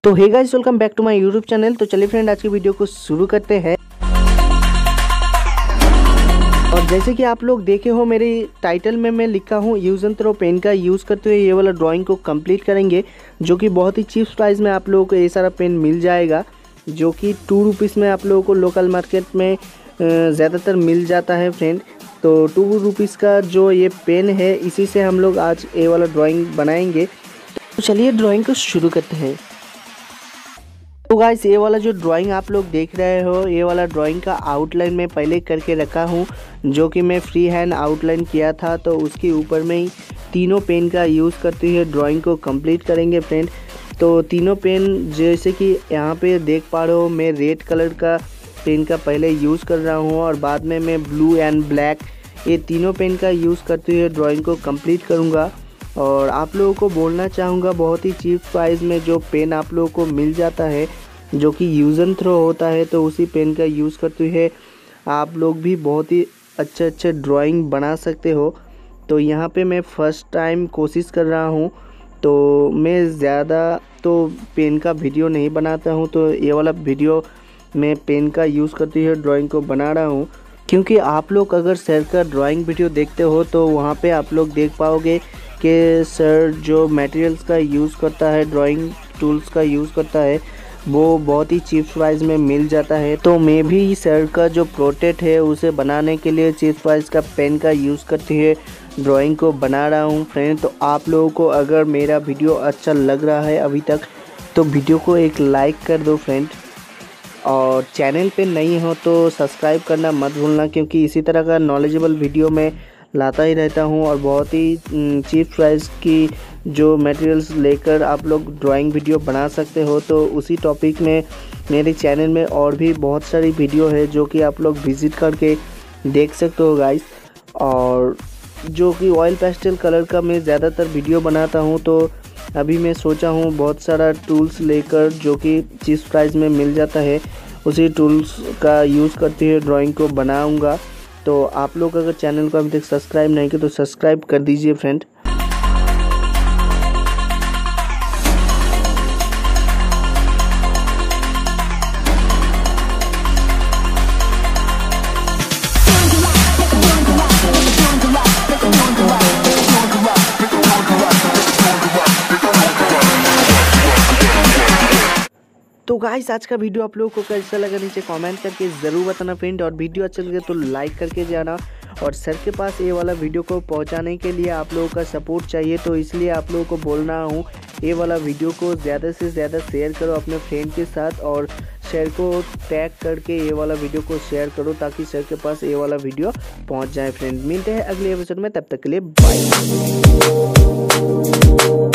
तो hey guys, welcome back to my YouTube channel. तो चलिए फ्रेंड, आज की वीडियो को शुरू करते हैं। और जैसे कि आप लोग देखे हो, मेरे टाइटल में मैं लिखा हूँ यूज़ एंड थ्रो पेन का यूज़ करते हुए ये वाला ड्राइंग को कंप्लीट करेंगे, जो कि बहुत ही चीप प्राइस में आप लोगों को ये सारा पेन मिल जाएगा, जो कि 2 रुपीज़ में आप लोगों को लोकल मार्केट में ज़्यादातर मिल जाता है फ्रेंड। तो 2 रुपीज़ का जो ये पेन है, इसी से हम लोग आज ये वाला ड्राइंग बनाएंगे। तो चलिए ड्राइंग को शुरू करते हैं। तो गाइस, ये वाला जो ड्राइंग आप लोग देख रहे हो, ये वाला ड्राइंग का आउटलाइन मैं पहले करके रखा हूँ, जो कि मैं फ्री हैंड आउटलाइन किया था। तो उसके ऊपर में ही तीनों पेन का यूज़ करते हुए ड्राइंग को कंप्लीट करेंगे फ्रेंड। तो तीनों पेन जैसे कि यहाँ पे देख पा रहे हो, मैं रेड कलर का पेन का पहले यूज़ कर रहा हूँ और बाद में मैं ब्लू एंड ब्लैक, ये तीनों पेन का यूज़ करते हुए ड्राइंग को कंप्लीट करूँगा। और आप लोगों को बोलना चाहूँगा, बहुत ही चीप प्राइस में जो पेन आप लोगों को मिल जाता है, जो कि यूज़ एंड थ्रो होता है, तो उसी पेन का यूज़ करते हुए आप लोग भी बहुत ही अच्छे ड्राइंग बना सकते हो। तो यहाँ पे मैं फ़र्स्ट टाइम कोशिश कर रहा हूँ, तो मैं ज़्यादा तो पेन का वीडियो नहीं बनाता हूँ। तो ये वाला वीडियो मैं पेन का यूज़ करते हुए ड्राइंग को बना रहा हूँ, क्योंकि आप लोग अगर सर का ड्राइंग वीडियो देखते हो तो वहाँ पे आप लोग देख पाओगे कि सर जो मटेरियल्स का यूज़ करता है, ड्राइंग टूल्स का यूज़ करता है, वो बहुत ही चीप प्राइस में मिल जाता है। तो मैं भी सर का जो प्रोटेक्ट है उसे बनाने के लिए चीप प्राइस का पेन का यूज़ करते हुए ड्राइंग को बना रहा हूँ फ्रेंड। तो आप लोगों को अगर मेरा वीडियो अच्छा लग रहा है अभी तक, तो वीडियो को एक लाइक कर दो फ्रेंड, और चैनल पे नहीं हो तो सब्सक्राइब करना मत भूलना, क्योंकि इसी तरह का नॉलेजेबल वीडियो मैं लाता ही रहता हूँ। और बहुत ही चीप प्राइस की जो मटेरियल्स लेकर आप लोग ड्राइंग वीडियो बना सकते हो। तो उसी टॉपिक में मेरे चैनल में और भी बहुत सारी वीडियो है, जो कि आप लोग विज़िट करके देख सकते हो गाइस। और जो कि ऑयल पेस्टल कलर का मैं ज़्यादातर वीडियो बनाता हूँ, तो अभी मैं सोचा हूँ बहुत सारा टूल्स लेकर, जो कि चीप प्राइस में मिल जाता है, उसी टूल्स का यूज़ करते हुए ड्राइंग को बनाऊँगा। तो आप लोग अगर चैनल को अभी तक सब्सक्राइब नहीं किया तो सब्सक्राइब कर दीजिए फ्रेंड। तो गाइस, आज का वीडियो आप लोगों को कैसा लगा नीचे कमेंट करके ज़रूर बताना फ्रेंड। और वीडियो अच्छा लगे तो लाइक करके जाना। और सर के पास ये वाला वीडियो को पहुंचाने के लिए आप लोगों का सपोर्ट चाहिए, तो इसलिए आप लोगों को बोल रहा हूँ, ये वाला वीडियो को ज़्यादा से ज़्यादा शेयर करो अपने फ्रेंड के साथ, और सर को टैग करके ये वाला वीडियो को शेयर करो, ताकि सर के पास ये वाला वीडियो पहुँच जाए फ्रेंड। मिलते हैं अगले एपिसोड में, तब तक के लिए बाय।